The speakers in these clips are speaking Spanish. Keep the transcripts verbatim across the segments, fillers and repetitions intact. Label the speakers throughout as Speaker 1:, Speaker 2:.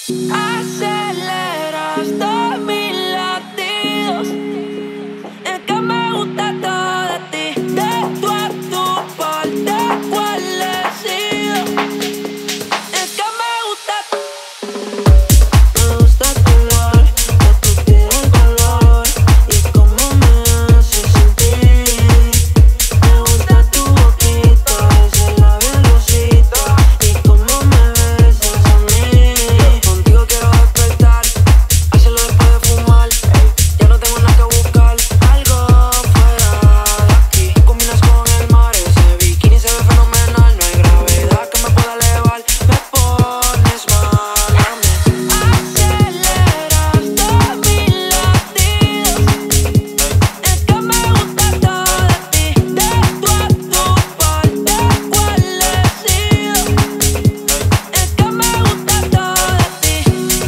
Speaker 1: Aceleras todos mis latidos. Es que me gusta todo de ti. De tu a tu parte, ¿cuál he sido? Es que me gusta. Me gusta tu olor, de tu piel el color y cómo me hace sentir. Me gusta tu boquita, ese labio rosita y cómo me besas a mí. Contigo quiero despertar, hacerlo después de fumar. Ya no tengo nada que buscar, algo fuera de aquí. Combinas con el mar, ese bikini se ve fenomenal. No hay gravedad que me pueda elevar, me pones mal a mí. Aceleras todos mis latidos. Es que me gusta todo de ti. De tu a tu parte, ¿cuál he sido? Es que me gusta todo de ti. Es que me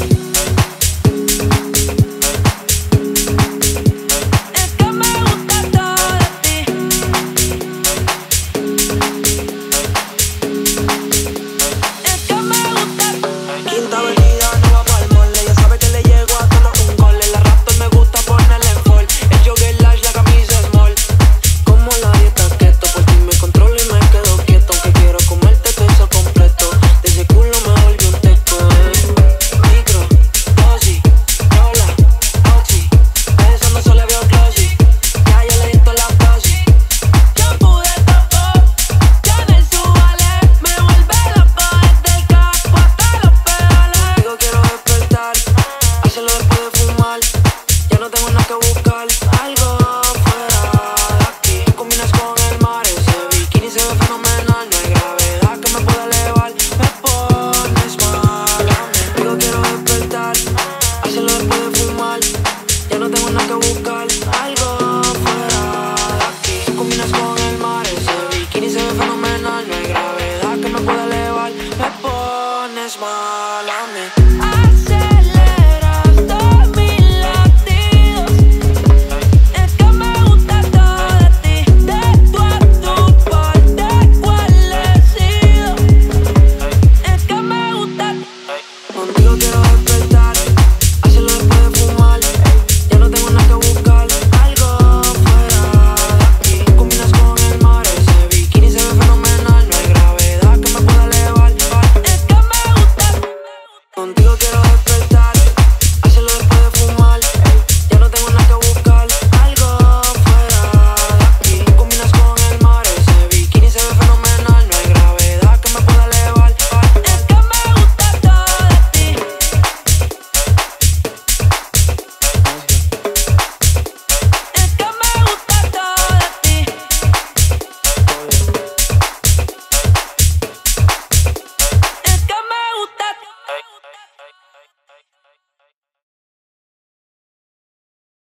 Speaker 1: gusta todo de ti. Es que me gusta. Quinta Avenida, Nueva Palmol. Ella sabe que le llego a tomar un gol. En la Raptor me gusta ponerle en fall. El jogger large, la camisa small. Como la dieta keto, por ti me controlo y me quedo quieto. Aunque quiero comerte todo eso completo. De ese culo me volví un teco, eh. Micro, dosis, rola, oxi. Eso no se le veo glossy. Ya yo le di toda la dosis. Shampoo de topo, Chanel Subale. Me vuelve loco desde el capo hasta los pedales. Contigo quiero despertar, hacerlo después de fumar. Ya no tengo nada que buscar, algo fuera de aquí. Combinas con el mar, ese bikini se ve fenomenal. No hay gravedad que me pueda elevar, me pones mal a mí. Contigo quiero despertar, hacerlo después de fumar. Ya no tengo nada que buscar, algo fuera de aquí. Combinas con el mar, ese bikini se ve fenomenal. No hay gravedad que me pueda elevar, me pones mal a mí. Aceleras todos mis latidos. Es que me gusta todo de ti. De tu a tu parte, ¿cuál he sido? Es que me gusta. Contigo quiero despertar, hacerlo después de fumar. Ya no tengo nada que buscar, algo fuera de aquí. Combinas con el mar, ese bikini se ve fenomenal. No hay gravedad que me pueda elevar. Es que me gusta. Contigo quiero